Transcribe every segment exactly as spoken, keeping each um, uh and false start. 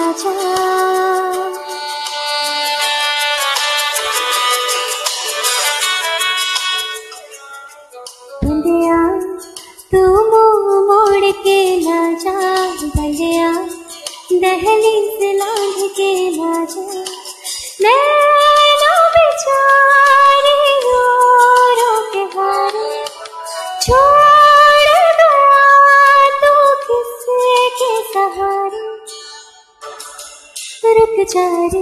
जा। बंदेया तू मुंह मोड़ के ना जा, बंदेया दहलीज लांघ के ना जा। नैना बेचारी रो रो के हारे छोड़ गया तू किसके सहारे। रुक जा रे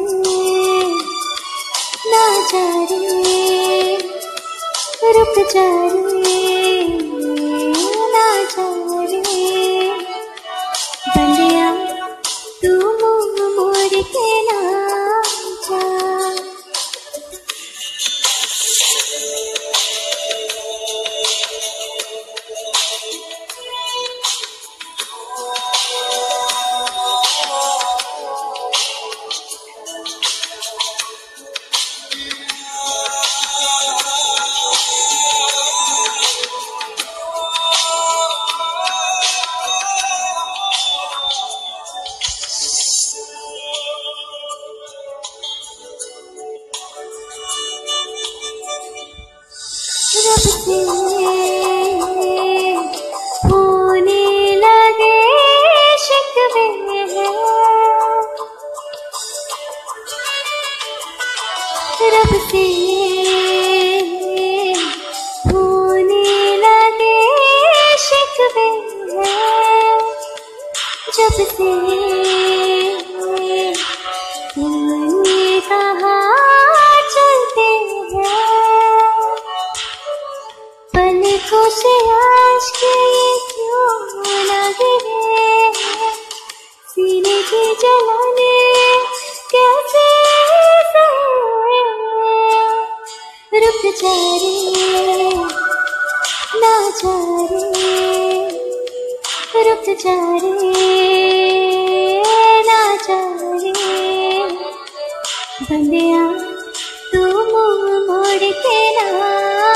ना जा रे, रुक जा रे ना जा रे। बंदेया तू मुंह मोड़ के ना जा। रब से होने लगे शिकवे हैं, रब से होने लगे शिकवे हैं। जब से तुमने कहा चलते हैं, पलकों से आशिक़ क्यों लग रहे हैं। सीने की जलाने कैसे सहे। रुक जा रे ना जा रे, रुक जा रे ना जा रे। बंदेया तू मुंह मोड़ के ना